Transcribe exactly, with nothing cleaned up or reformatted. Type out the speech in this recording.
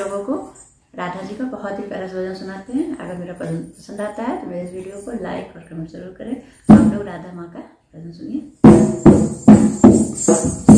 लोगों को राधा जी का बहुत ही प्यारा सा भजन सुनाते हैं। अगर मेरा पसंद पसंद आता है तो मेरे इस वीडियो को लाइक और कमेंट जरूर करें। आप लोग राधा माँ का भजन सुनिए।